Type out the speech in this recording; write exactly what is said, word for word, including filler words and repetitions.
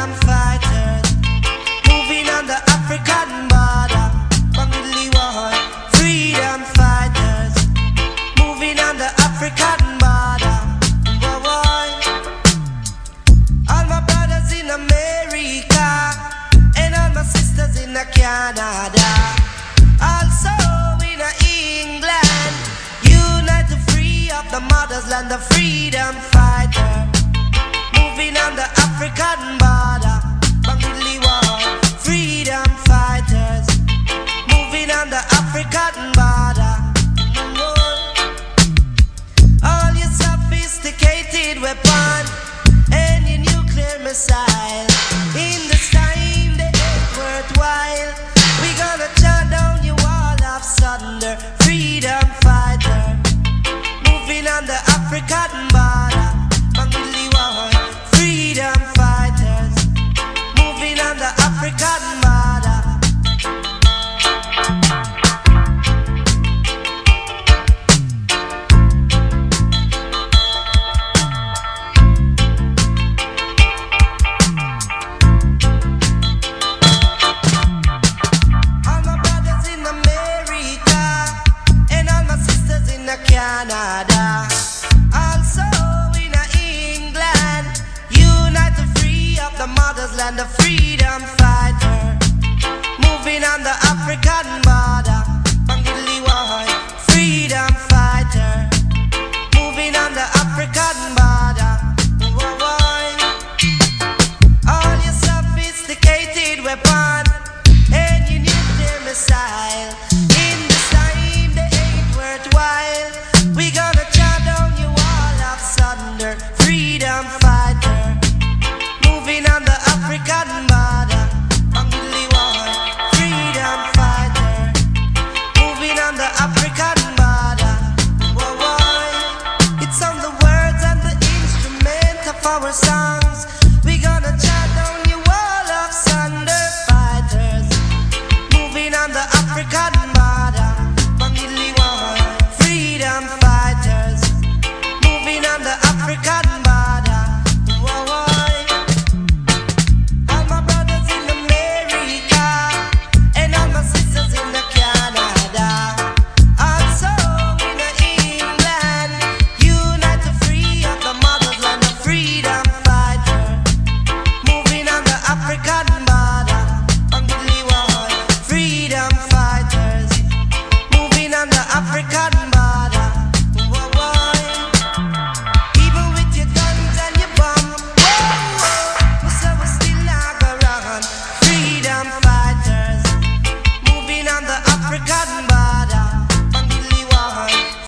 freedom fighters, moving on the African border. Bangli war, freedom fighters, moving on the African border. Boy, boy. All my brothers in America and all my sisters in Canada, also in England, unite to free up the mother's land, the freedom fighter, moving on the African border. Bangli war, freedom fighters, moving on the African border. All your sophisticated weapon and your nuclear missile, in this time they ain't worthwhile. We gonna turn down your wall of thunder. Freedom fighter, moving on the African border. Bangli war, freedom fighters, moving on the African border. All my brothers in America and all my sisters in Canada, also in England, unite to free up the mother's land, the freedom fighter, moving on the African border. Bangli war, freedom fighter, moving on the African border. Boy, boy. All your sophisticated weapon and your nuclear missile, in this time they ain't worthwhile. We gonna tear down your wall of thunder. Freedom fighter, moving on the African border.